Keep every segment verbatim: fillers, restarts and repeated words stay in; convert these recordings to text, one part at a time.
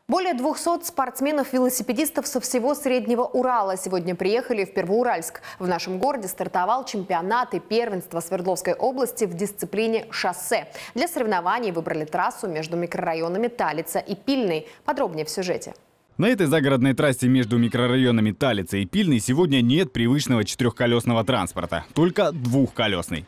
Более двухсот спортсменов-велосипедистов со всего Среднего Урала сегодня приехали в Первоуральск. В нашем городе стартовал чемпионат и первенство Свердловской области в дисциплине шоссе. Для соревнований выбрали трассу между микрорайонами Талица и Пильный. Подробнее в сюжете. На этой загородной трассе между микрорайонами Талица и Пильный сегодня нет привычного четырехколесного транспорта, только двухколесный.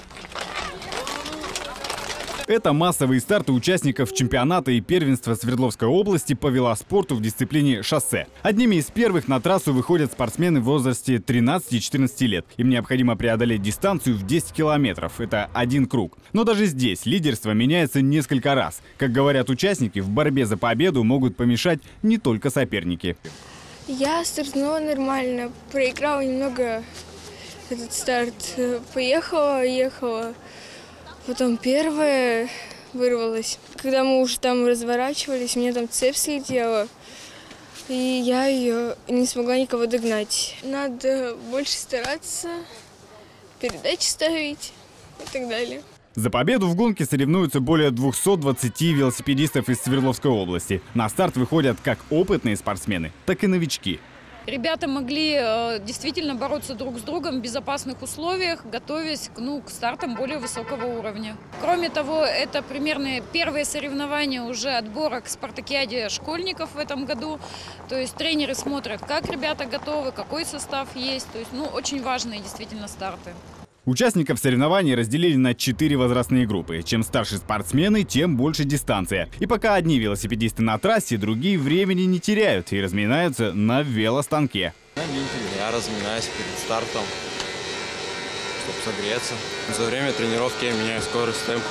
Это массовые старты участников чемпионата и первенства Свердловской области по велоспорту в дисциплине шоссе. Одними из первых на трассу выходят спортсмены в возрасте тринадцати-четырнадцати лет. Им необходимо преодолеть дистанцию в десять километров. Это один круг. Но даже здесь лидерство меняется несколько раз. Как говорят участники, в борьбе за победу могут помешать не только соперники. Я стартанула нормально, проиграла немного этот старт. Поехала, ехала. Потом первая вырвалась. Когда мы уже там разворачивались, мне там цепь слетела, и я ее не смогла никого догнать. Надо больше стараться, передачи ставить и так далее. За победу в гонке соревнуются более двухсот двадцати велосипедистов из Свердловской области. На старт выходят как опытные спортсмены, так и новички. Ребята могли э, действительно бороться друг с другом в безопасных условиях, готовясь ну, к стартам более высокого уровня. Кроме того, это примерно первые соревнования уже отбора к спартакиаде школьников в этом году. То есть тренеры смотрят, как ребята готовы, какой состав есть. То есть, ну, очень важные действительно старты. Участников соревнований разделили на четыре возрастные группы. Чем старше спортсмены, тем больше дистанция. И пока одни велосипедисты на трассе, другие времени не теряют и разминаются на велостанке. Я разминаюсь перед стартом, чтобы согреться. За время тренировки я меняю скорость, темп.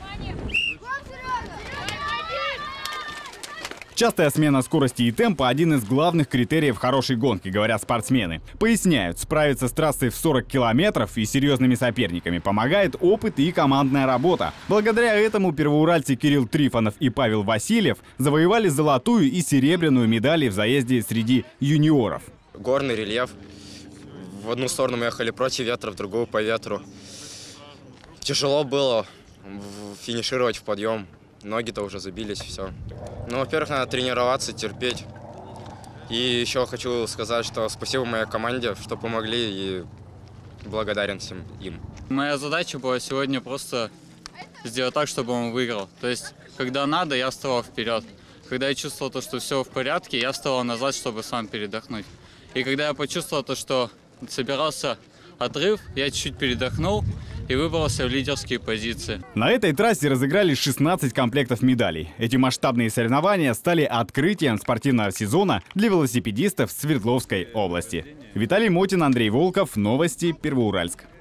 Частая смена скорости и темпа – один из главных критериев хорошей гонки, говорят спортсмены. Поясняют, справиться с трассой в сорок километров и серьезными соперниками помогает опыт и командная работа. Благодаря этому первоуральцы Кирилл Трифонов и Павел Васильев завоевали золотую и серебряную медали в заезде среди юниоров. Горный рельеф. В одну сторону мы ехали против ветра, в другую по ветру. Тяжело было финишировать в подъем. Ноги-то уже забились, все. Ну, во-первых, надо тренироваться, терпеть. И еще хочу сказать, что спасибо моей команде, что помогли, и благодарен всем им. Моя задача была сегодня просто сделать так, чтобы он выиграл. То есть, когда надо, я вставал вперед. Когда я чувствовал, то, что все в порядке, я вставал назад, чтобы сам передохнуть. И когда я почувствовал, то, что собирался отрыв, я чуть-чуть передохнул и выбрался в лидерские позиции. На этой трассе разыграли шестнадцать комплектов медалей. Эти масштабные соревнования стали открытием спортивного сезона для велосипедистов Свердловской области. Виталий Мотин, Андрей Волков. Новости Первоуральск.